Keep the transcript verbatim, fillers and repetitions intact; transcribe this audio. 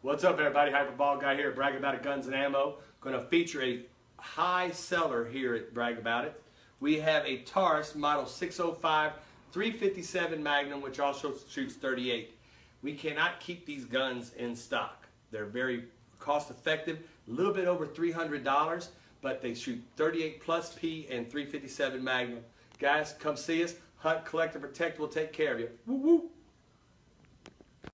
What's up, everybody? Hyperball Guy here at Bragg About It Guns and Ammo. Going to feature a high seller here at Bragg About It. We have a Taurus Model six oh five three fifty-seven Magnum, which also shoots thirty-eight. We cannot keep these guns in stock. They're very cost effective, a little bit over three hundred dollars, but they shoot thirty-eight plus P and three fifty-seven Magnum. Guys, come see us. Hunt, collect, and protect. We'll take care of you. Woo woo!